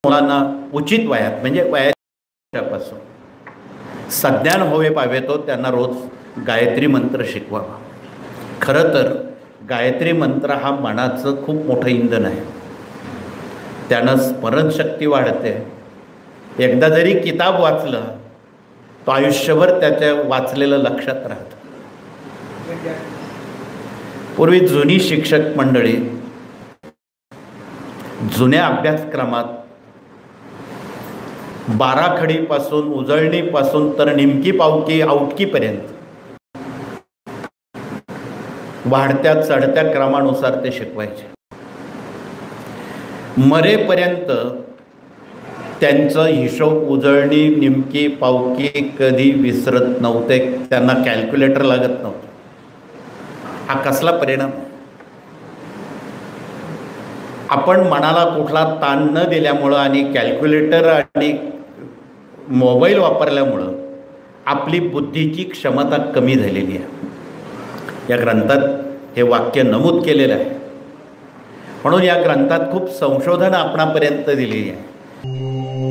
मुलांना उचित वयात म्हणजे वयापासून सज्ञान होवे पावे तो त्यांना रोज गायत्री मंत्र शिकवावा। खरं तर गायत्री मंत्र हा मनाचं खूप मोठं इंधन आहे, त्यानं स्मरणशक्ती वाढते। एकदा जरी किताब वाचलं तो आयुष्यभर त्याच्या वाचलेलं लक्षात राहतं। पूर्वी जुनी शिक्षक मंडळी जुन्या अभ्यासक्रमात बाराखडीपासून उजळणीपासून तर निमकी पावकी आवटकीपर्यंत वाढत्या चढत्या क्रमानुसार ते शिकवायचे। मरेपर्यंत त्यांचं हिशोब उजळणी निमकी पावकी कधी विसरत नव्हते, त्यांना कॅल्क्युलेटर लागत नव्हतं। हा कसला परिणाम? आपण मनाला कुठला ताण न दिल्यामुळं आणि कॅल्क्युलेटर आणि मोबाईल वापरल्यामुळं आपली बुद्धीची क्षमता कमी झालेली आहे। या ग्रंथात हे वाक्य नमूद केलेलं आहे, म्हणून या ग्रंथात खूप संशोधन आपणापर्यंत दिलेली आहे।